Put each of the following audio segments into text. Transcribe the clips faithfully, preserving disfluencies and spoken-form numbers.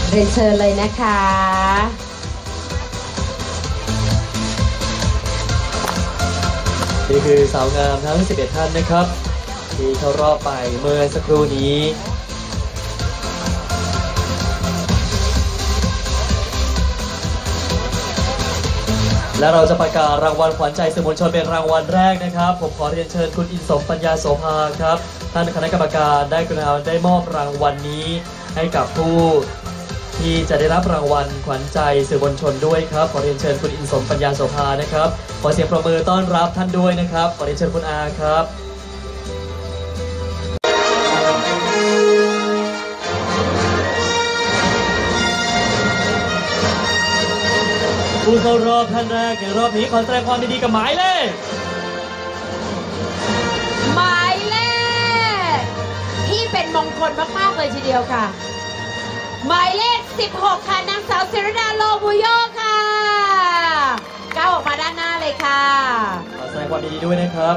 เรียนเชิญเลยนะคะนี่คือสาวงามทั้งสิบเอ็ดท่านนะครับที่เข้ารอบไปเมื่อสักครู่นี้และเราจะประกาศรางวัลขวัญใจสื่อมวลชนเป็นรางวัลแรกนะครับผมขอเรียนเชิญคุณอินสมปัญญาโสภาครับท่านคณะกรรมการได้กรุณาได้มอบรางวัลนี้ให้กับผู้ที่จะได้รับรางวัลขวัญใจสื่อมวลชนด้วยครับขอเรียนเชิญคุณอินสมปัญญาโสภานะครับขอเสียงปรบมือต้อนรับท่านด้วยนะครับขอเรียนเชิญคุณอาครับผู้เข้ารอบท่านแรกในรอบนี้ขอแสดงความยินดีกับหมายเลขหมายเลขที่เป็นมงคลมากๆเลยทีเดียวค่ะหมายเลขสิบหกค่ะนางสาวศิรดาโลบุโยค่ะก้าวออกมาด้านหน้าเลยค่ะขอแสดงความยินดีด้วยนะครับ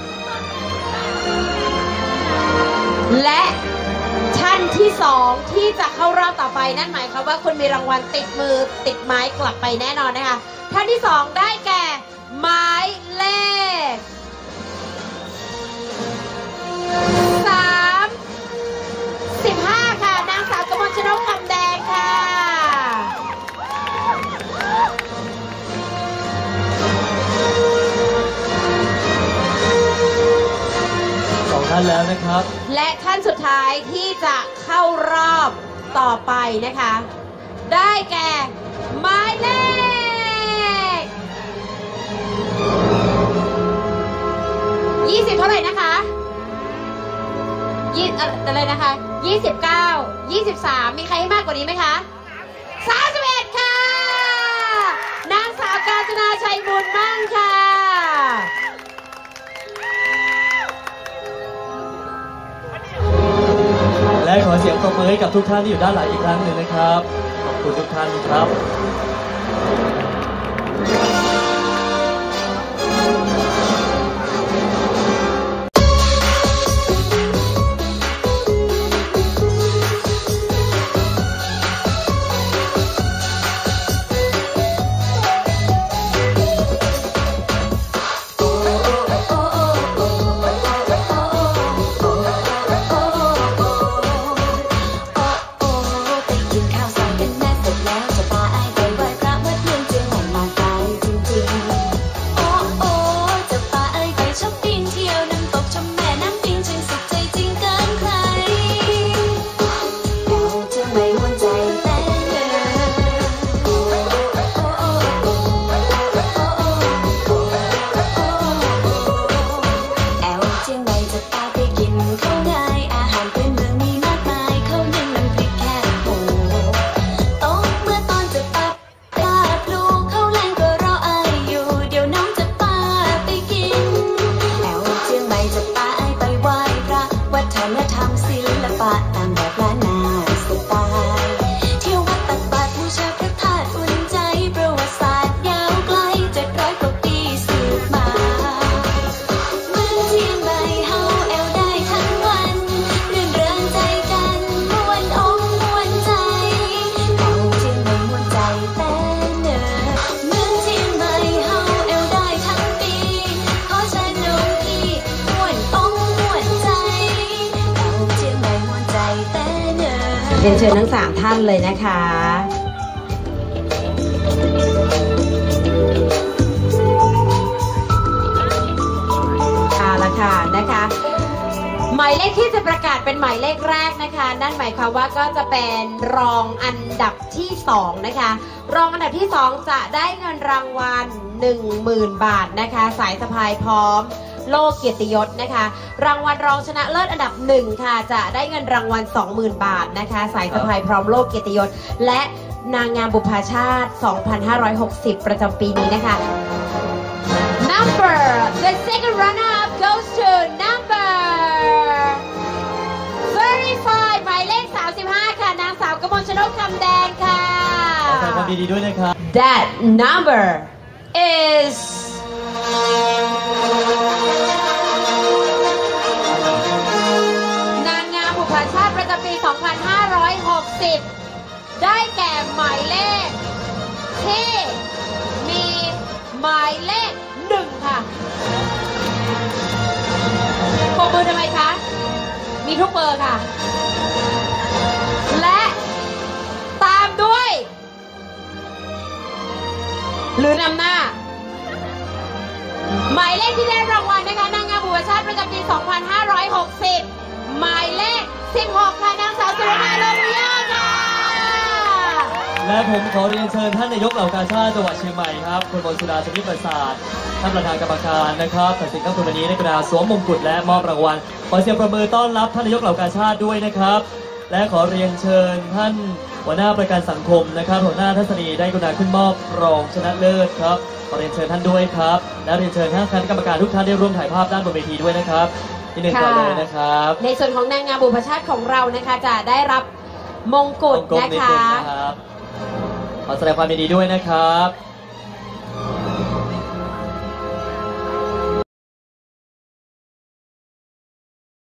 และท่านที่สองที่จะเข้ารอบต่อไปนั่นหมายความว่าคุณมีรางวัลติดมือติดไม้กลับไปแน่นอนนะคะท่านที่สองได้แก่หมายเลขสามสิบห้าค่ะนางสาวกมลชนกคำแดงค่ะสองท่านแล้วนะครับและท่านสุดท้ายที่จะเข้ารอบต่อไปนะคะได้แก่หมายเลขยี่สิบเท่าไหร่นะคะยี่อะไรนะคะยี่สิบเก้ายี่สิบสามมีใครให้มากกว่านี้ไหมคะสามสิบเอ็ดค่ะนางสาวกาญจนาชัยบุญมั่งค่ะและขอเสียงปรบมือให้กับทุกท่านที่อยู่ด้านหลังอีกครั้งหนึ่งนะครับขอบคุณทุกท่านครับเรียนเชิญทั้งสามท่านเลยนะคะเอาละค่ะนะคะหมายเลขที่จะประกาศเป็นหมายเลขแรกนะคะนั่นหมายความว่าก็จะเป็นรองอันดับที่สองนะคะรองอันดับที่สองจะได้เงินรางวัล หนึ่งหมื่น บาทนะคะสายสะพายพร้อมโล่เกียรติยศนะคะรางวัลรองชนะเลิศอันดับหนึ่งค่ะจะได้เงินรางวัล สองหมื่น บาทนะคะสายสะพายพร้อมโล่เกียรติยศและนางงามบุพชาติ สองพันห้าร้อยหกสิบ ประจำปีนี้นะคะ Number the second runner up goes to number thirty-five หมายเลขสามสิบห้าค่ะนางสาวกมลชนกคำแดงค่ะขอแสดงความยินดีด้วยนะครับ That number isนางงามบุพชาติประจำปี สองพันห้าร้อยหกสิบได้แก่หมายเลขที่มีหมายเลขหนึ่งค่ะปรบมือทำไมคะมีทุกเบอร์ค่ะและตามด้วยหรือนำหน้าหมายเลขที่ได้รางวัลนะคะนางงามบุพชาติประจำปี สองพันห้าร้อยหกสิบ หมายเลข สิบหก ค่ะนางสาวสุรนาโลภยาค่ะและผมขอเรียนเชิญท่านนายกเหล่ากาชาติจังหวัดเชียงใหม่ครับคุณมนสุดาชนิดประสาทท่านประธานกรรมการนะครับตัดสินค่ำคืนวันนี้ในกระดาษสวมมงกุฎและมอบรางวัลขอเสียงประมือต้อนรับท่านนายกเหล่ากาชาติด้วยนะครับและขอเรียนเชิญท่านหัวหน้าประกันสังคมนะครับหัวหน้าทัศนีได้กรุณาขึ้นมอบรองชนะเลิศครับขอเรียนเชิญท่านด้วยครับและเรียนเชิญท่านคณะกรรมการทุกท่านได้ร่วมถ่ายภาพด้านบนเวทีด้วยนะครับที่หนึ่งก่อนเลยนะครับในส่วนของนางงามบุพชาติของเรานะคะจะได้รับมงกุฎนะคะขอแสดงความยินดีด้วยนะครับ